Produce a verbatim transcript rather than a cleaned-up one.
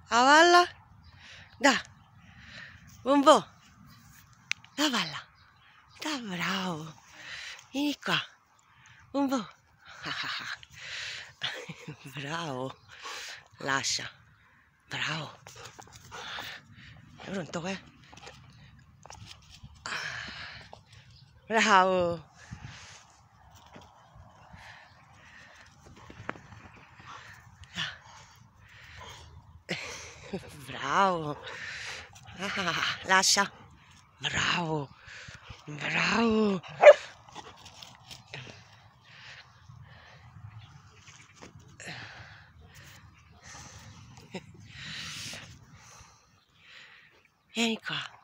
Avalla. Da. Un po'. Avalla. Da, bravo. Vieni qua. Un po'. Bravo. Lascia. Bravo. È pronto, eh? Bravo. Bravo. Ah, lascia. Bravo. Bravo. Vieni qua.